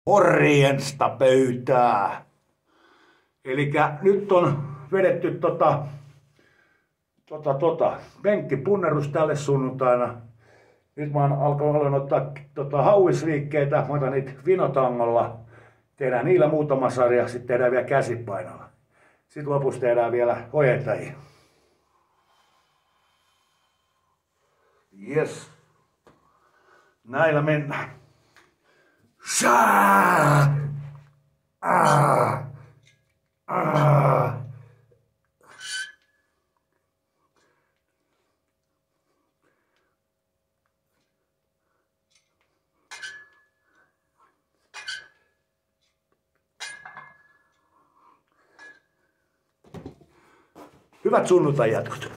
Morjensta pöytää. Elikkä nyt on vedetty penkkipunnerus tälle sunnuntaina. Nyt mä aloin ottaa hauisliikkeitä, mä otan niitä vinotangolla. Tehdään niillä muutama sarja, sitten tehdään vielä käsipainolla. Sitten lopussa tehdään vielä ojentajia. Yes. Näillä mennään. Shaa! Ah! Ah! Hyvät sunnuntai jatkot.